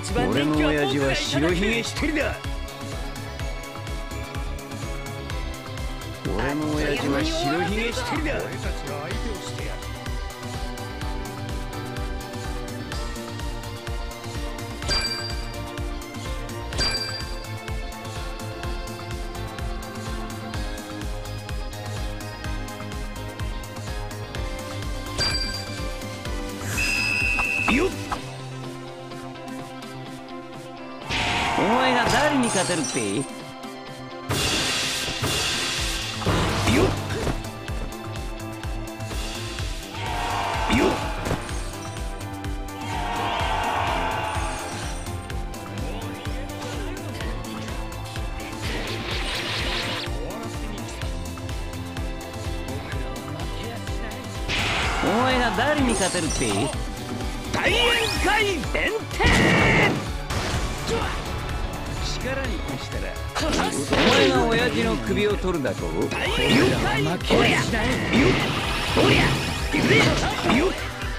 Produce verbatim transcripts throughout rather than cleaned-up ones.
俺の親父は白ひげ一人だ。俺の親父は白ひげ一人だ。俺たちが相手をしてやる。よっ、お前が誰に勝てるって？よっよっ、お前が誰に勝てるって？大宴会弁天。力に屈したらお前が親父の首を取るだと。大宴会負けやしない。よっ、おりゃ、行くぜ。よっ、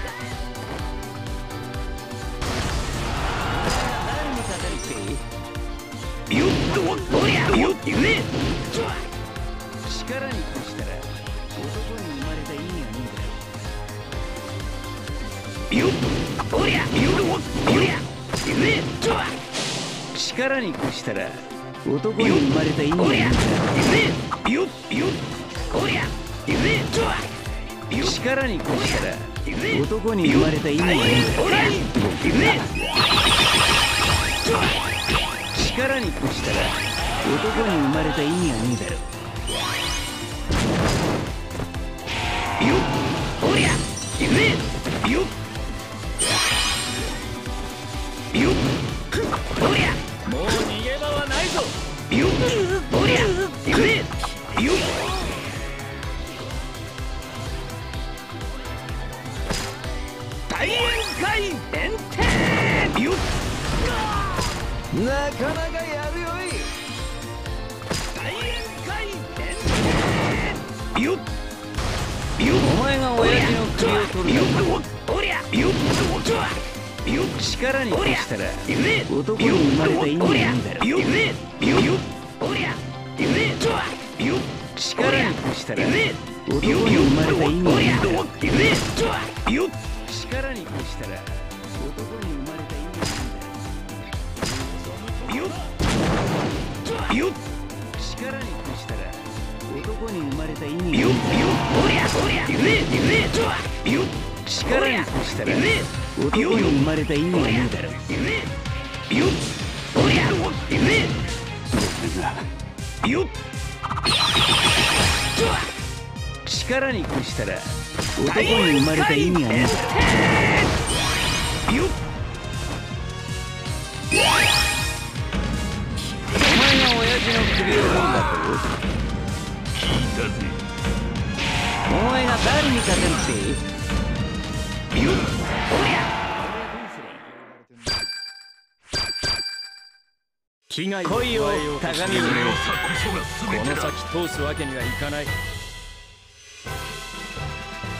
誰に勝てるって？よっと、おりゃ、よっ、行くぜ。力に屈したら男に生まれた意味がねえだろ。よっ、おりゃ、よっ、おりゃ、行くぜ。力に屈したら男に生まれた意味がねえだろ。よっ、よっ、おりゃ、行くぜ。力に屈したら男に生まれた意味がねえだろ。力に屈したら男に生まれた意味がねえだろ。よっ、おりゃ、行くぜ。よっよっ、おりゃ、もう逃げ場はないぞ。よっ、おりゃ、行くぜ。よっ、大宴会弁天。よっ、なかなかやるよい。大宴会弁天。よっよっ、お前が親父の首を取る。よっ、おりゃ、よっ、よっ、力に屈したら男に生まれた意味がねえだろ。よっ、おりゃ、よっ、力に屈したら男に生まれた意味がねえだろ。よっ、力に屈したら男に生まれた意味がねえだろ。よっ、よっ、力に屈したら男に生まれた意味がねえだろ。よっ、おりゃ、おりゃ、よっ、力に屈したら男に生まれた意味がねえだろ。よっ、おりゃ、よっ、力に屈したら男に生まれた意味がねえだろ。よっ、お前が親父の首を取るんだと。聞いたぜ。お前が誰に勝てるって？よっ、おりゃ、危害を加えようとしているのさこそが全てだ。この先通すわけにはいかない。